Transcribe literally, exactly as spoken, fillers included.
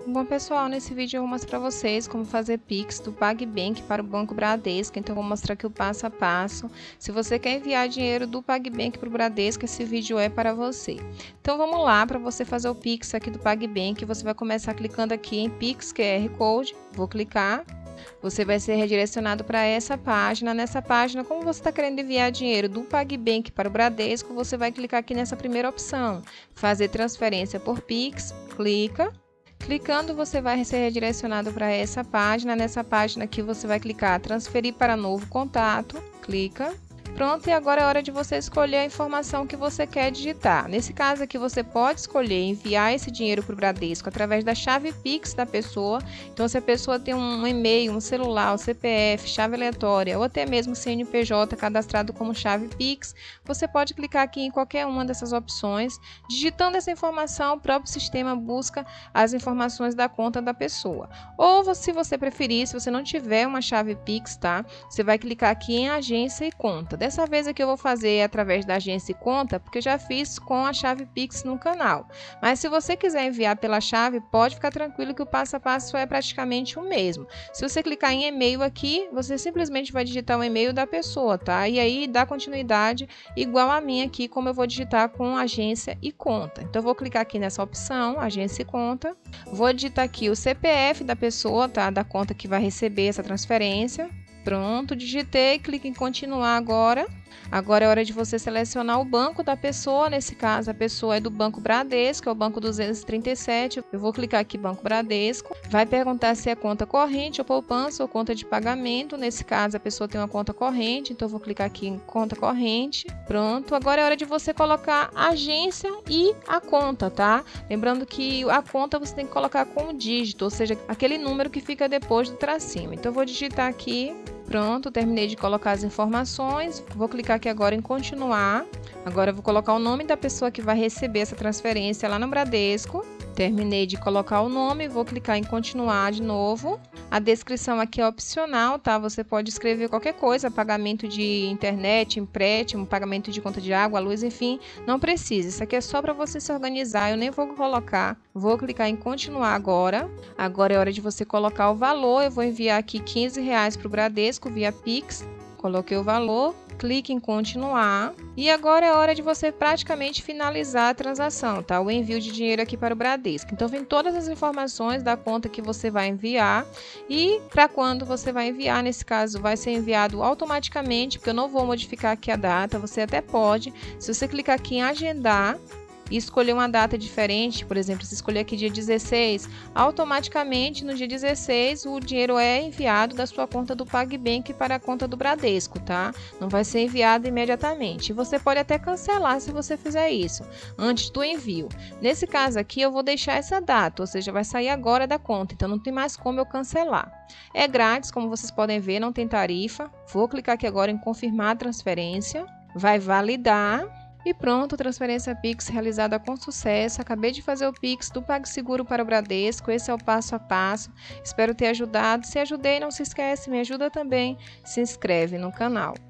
Bom, pessoal, nesse vídeo eu vou mostrar para vocês como fazer Pix do PagBank para o Banco Bradesco. Então, eu vou mostrar aqui o passo a passo. Se você quer enviar dinheiro do PagBank para o Bradesco, esse vídeo é para você. Então, vamos lá, para você fazer o Pix aqui do PagBank, você vai começar clicando aqui em Pix Q R Code. Vou clicar. Você vai ser redirecionado para essa página. Nessa página, como você está querendo enviar dinheiro do PagBank para o Bradesco, você vai clicar aqui nessa primeira opção, fazer transferência por Pix, clica. Clicando, você vai ser redirecionado para essa página. Nessa página aqui, você vai clicar transferir para novo contato, clica. Pronto, e agora é hora de você escolher a informação que você quer digitar. Nesse caso aqui, você pode escolher enviar esse dinheiro para o Bradesco através da chave Pix da pessoa. Então, se a pessoa tem um e-mail, um celular, um C P F, chave aleatória ou até mesmo C N P J cadastrado como chave Pix, você pode clicar aqui em qualquer uma dessas opções. Digitando essa informação, o próprio sistema busca as informações da conta da pessoa. Ou, se você preferir, se você não tiver uma chave Pix, tá? Você vai clicar aqui em agência e conta. Dessa vez aqui eu vou fazer através da agência e conta, porque eu já fiz com a chave Pix no canal. Mas se você quiser enviar pela chave, pode ficar tranquilo que o passo a passo é praticamente o mesmo. Se você clicar em e-mail aqui, você simplesmente vai digitar o e-mail da pessoa, tá? E aí dá continuidade igual a minha aqui, como eu vou digitar com agência e conta. Então eu vou clicar aqui nessa opção, agência e conta. Vou digitar aqui o C P F da pessoa, tá? Da conta que vai receber essa transferência. Pronto, digitei, clique em continuar agora. Agora é hora de você selecionar o banco da pessoa. Nesse caso, a pessoa é do Banco Bradesco, é o banco duzentos e trinta e sete. Eu vou clicar aqui Banco Bradesco. Vai perguntar se é conta corrente ou poupança ou conta de pagamento. Nesse caso, a pessoa tem uma conta corrente, então eu vou clicar aqui em conta corrente. Pronto, agora é hora de você colocar a agência e a conta, tá? Lembrando que a conta você tem que colocar com o dígito, ou seja, aquele número que fica depois do tracinho. Então eu vou digitar aqui. Pronto, terminei de colocar as informações. Vou clicar aqui agora em continuar. Agora eu vou colocar o nome da pessoa que vai receber essa transferência lá no Bradesco. Terminei de colocar o nome, vou clicar em continuar de novo. A descrição aqui é opcional, tá? Você pode escrever qualquer coisa, pagamento de internet, empréstimo, pagamento de conta de água, luz, enfim, não precisa. Isso aqui é só para você se organizar, eu nem vou colocar. Vou clicar em continuar agora. Agora é hora de você colocar o valor. Eu vou enviar aqui quinze reais para o Bradesco via Pix. Coloquei o valor, clique em continuar e agora é hora de você praticamente finalizar a transação, tá? O envio de dinheiro aqui para o Bradesco. Então, vem todas as informações da conta que você vai enviar e para quando você vai enviar. Nesse caso, vai ser enviado automaticamente, porque eu não vou modificar aqui a data. Você até pode, se você clicar aqui em agendar e escolher uma data diferente, por exemplo, se escolher aqui dia dezesseis, automaticamente no dia dezesseis o dinheiro é enviado da sua conta do PagBank para a conta do Bradesco, tá? Não vai ser enviado imediatamente. Você pode até cancelar se você fizer isso antes do envio. Nesse caso aqui eu vou deixar essa data, ou seja, vai sair agora da conta, então não tem mais como eu cancelar. É grátis, como vocês podem ver, não tem tarifa. Vou clicar aqui agora em confirmar a transferência, vai validar. E pronto, transferência Pix realizada com sucesso. Acabei de fazer o Pix do PagSeguro para o Bradesco. Esse é o passo a passo. Espero ter ajudado. Se ajudei, não se esquece, me ajuda também. Se inscreve no canal.